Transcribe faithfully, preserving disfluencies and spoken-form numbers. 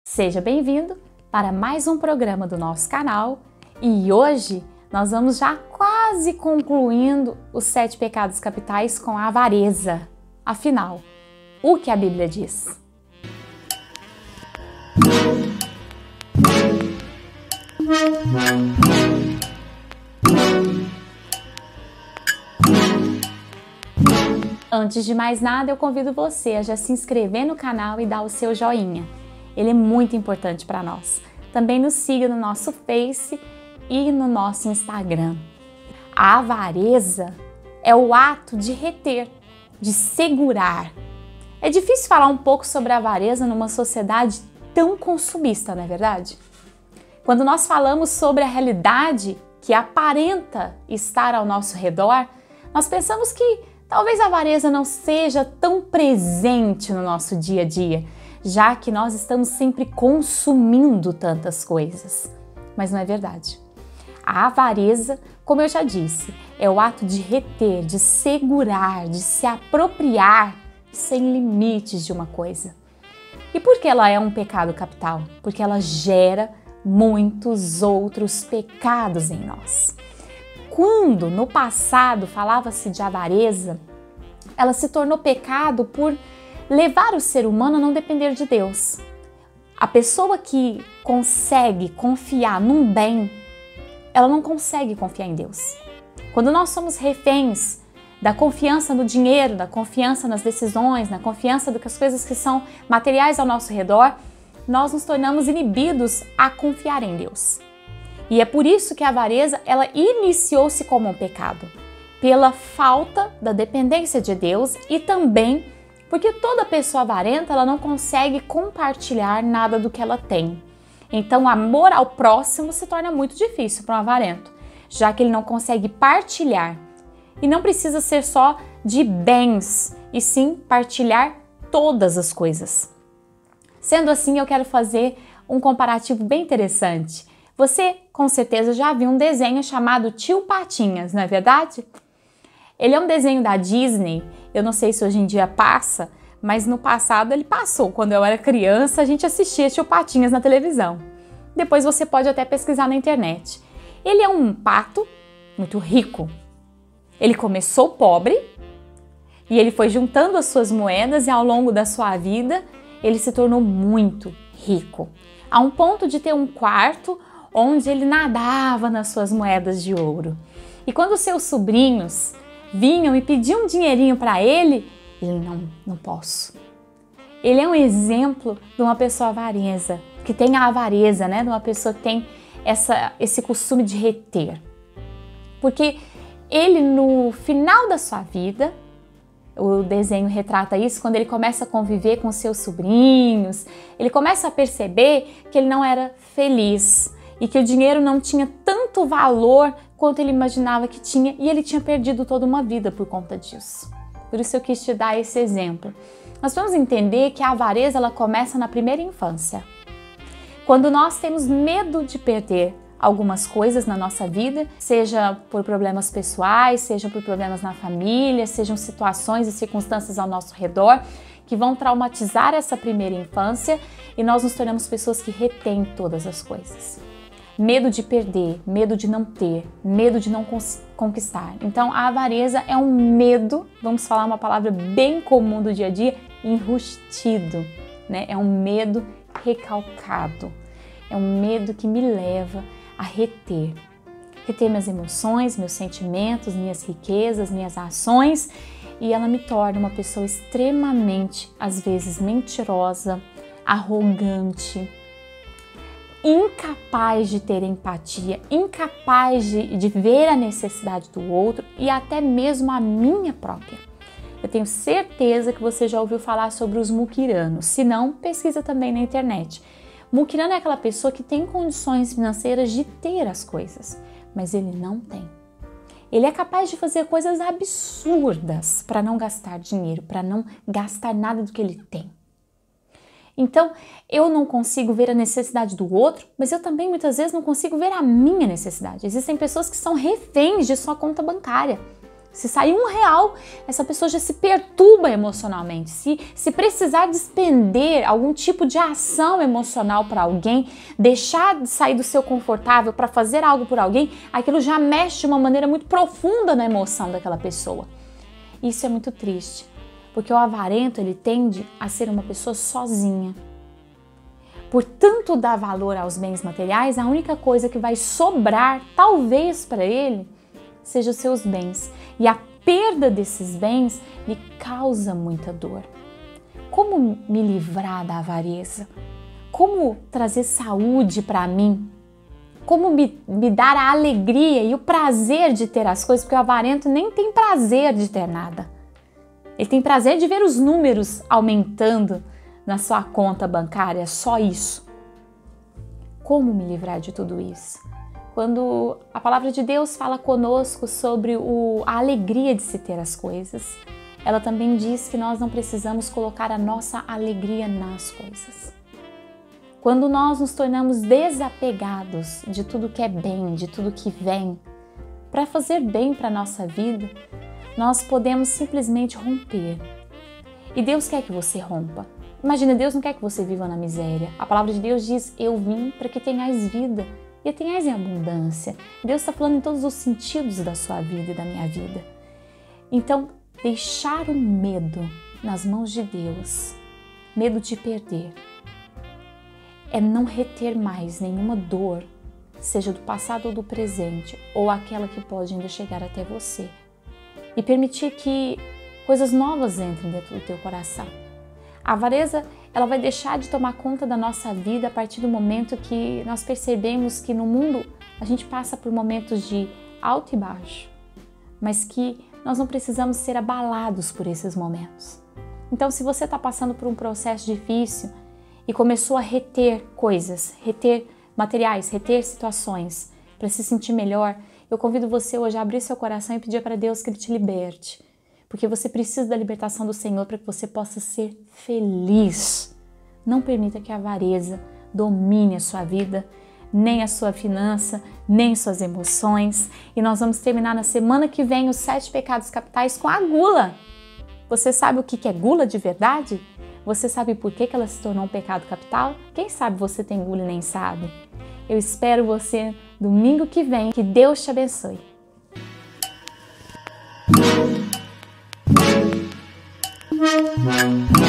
Seja bem-vindo para mais um programa do nosso canal e hoje nós vamos já quase concluindo os sete pecados capitais com a avareza. Afinal, o que a Bíblia diz? Antes de mais nada, eu convido você a já se inscrever no canal e dar o seu joinha. Ele é muito importante para nós. Também nos siga no nosso Face e no nosso Instagram. A avareza é o ato de reter, de segurar. É difícil falar um pouco sobre a avareza numa sociedade tão consumista, não é verdade? Quando nós falamos sobre a realidade que aparenta estar ao nosso redor, nós pensamos que talvez a avareza não seja tão presente no nosso dia a dia, já que nós estamos sempre consumindo tantas coisas. Mas não é verdade. A avareza, como eu já disse, é o ato de reter, de segurar, de se apropriar sem limites de uma coisa. E por que ela é um pecado capital? Porque ela gera muitos outros pecados em nós. Quando no passado falava-se de avareza, ela se tornou pecado por levar o ser humano a não depender de Deus. A pessoa que consegue confiar num bem, ela não consegue confiar em Deus. Quando nós somos reféns da confiança no dinheiro, da confiança nas decisões, na confiança das coisas que são materiais ao nosso redor, nós nos tornamos inibidos a confiar em Deus. E é por isso que a avareza, ela iniciou-se como um pecado, pela falta da dependência de Deus e também porque toda pessoa avarenta, ela não consegue compartilhar nada do que ela tem. Então, o amor ao próximo se torna muito difícil para um avarento, já que ele não consegue partilhar. E não precisa ser só de bens, e sim partilhar todas as coisas. Sendo assim, eu quero fazer um comparativo bem interessante. Você, com certeza, já viu um desenho chamado Tio Patinhas, não é verdade? Ele é um desenho da Disney. Eu não sei se hoje em dia passa, mas no passado ele passou. Quando eu era criança, a gente assistia Tio Patinhas na televisão. Depois você pode até pesquisar na internet. Ele é um pato muito rico. Ele começou pobre e ele foi juntando as suas moedas e ao longo da sua vida ele se tornou muito rico. A um ponto de ter um quarto onde ele nadava nas suas moedas de ouro. E quando seus sobrinhos vinham e pediam um dinheirinho para ele, ele não, não posso. Ele é um exemplo de uma pessoa avareza, que tem a avareza, né? De uma pessoa que tem essa, esse costume de reter. Porque ele, no final da sua vida, o desenho retrata isso, quando ele começa a conviver com seus sobrinhos, ele começa a perceber que ele não era feliz e que o dinheiro não tinha tanto valor quanto ele imaginava que tinha, e ele tinha perdido toda uma vida por conta disso. Por isso eu quis te dar esse exemplo. Nós vamos entender que a avareza ela começa na primeira infância. Quando nós temos medo de perder algumas coisas na nossa vida, seja por problemas pessoais, seja por problemas na família, sejam situações e circunstâncias ao nosso redor que vão traumatizar essa primeira infância, e nós nos tornamos pessoas que retêm todas as coisas. Medo de perder, medo de não ter, medo de não conquistar. Então, a avareza é um medo, vamos falar uma palavra bem comum do dia a dia, enrustido, né? É um medo recalcado. É um medo que me leva a reter. Reter minhas emoções, meus sentimentos, minhas riquezas, minhas ações, e ela me torna uma pessoa extremamente, às vezes, mentirosa, arrogante, incapaz de ter empatia, incapaz de, de ver a necessidade do outro e até mesmo a minha própria. Eu tenho certeza que você já ouviu falar sobre os muquiranos, se não, pesquisa também na internet. Muquirano é aquela pessoa que tem condições financeiras de ter as coisas, mas ele não tem. Ele é capaz de fazer coisas absurdas para não gastar dinheiro, para não gastar nada do que ele tem. Então, eu não consigo ver a necessidade do outro, mas eu também muitas vezes não consigo ver a minha necessidade. Existem pessoas que são reféns de sua conta bancária. Se sair um real, essa pessoa já se perturba emocionalmente. Se, se precisar despender algum tipo de ação emocional para alguém, deixar de sair do seu confortável para fazer algo por alguém, aquilo já mexe de uma maneira muito profunda na emoção daquela pessoa. Isso é muito triste, porque o avarento ele tende a ser uma pessoa sozinha. Por tanto dar valor aos bens materiais, a única coisa que vai sobrar, talvez para ele, seja os seus bens. E a perda desses bens lhe causa muita dor. Como me livrar da avareza? Como trazer saúde para mim? Como me, me dar a alegria e o prazer de ter as coisas? Porque o avarento nem tem prazer de ter nada. Ele tem prazer de ver os números aumentando na sua conta bancária, só isso. Como me livrar de tudo isso? Quando a palavra de Deus fala conosco sobre o, a alegria de se ter as coisas, ela também diz que nós não precisamos colocar a nossa alegria nas coisas. Quando nós nos tornamos desapegados de tudo que é bem, de tudo que vem, para fazer bem para a nossa vida, nós podemos simplesmente romper. E Deus quer que você rompa. Imagina, Deus não quer que você viva na miséria. A palavra de Deus diz, eu vim para que tenhais vida. E tenhais em abundância. Deus está falando em todos os sentidos da sua vida e da minha vida. Então, deixar o medo nas mãos de Deus, medo de perder, é não reter mais nenhuma dor, seja do passado ou do presente, ou aquela que pode ainda chegar até você. E permitir que coisas novas entrem dentro do teu coração. A avareza, ela vai deixar de tomar conta da nossa vida a partir do momento que nós percebemos que no mundo a gente passa por momentos de alto e baixo, mas que nós não precisamos ser abalados por esses momentos. Então, se você está passando por um processo difícil e começou a reter coisas, reter materiais, reter situações para se sentir melhor, eu convido você hoje a abrir seu coração e pedir para Deus que Ele te liberte. Porque você precisa da libertação do Senhor para que você possa ser feliz. Não permita que a avareza domine a sua vida, nem a sua finança, nem suas emoções. E nós vamos terminar na semana que vem os sete pecados capitais com a gula. Você sabe o que é gula de verdade? Você sabe por que ela se tornou um pecado capital? Quem sabe você tem gula e nem sabe? Eu espero você domingo que vem. Que Deus te abençoe. Música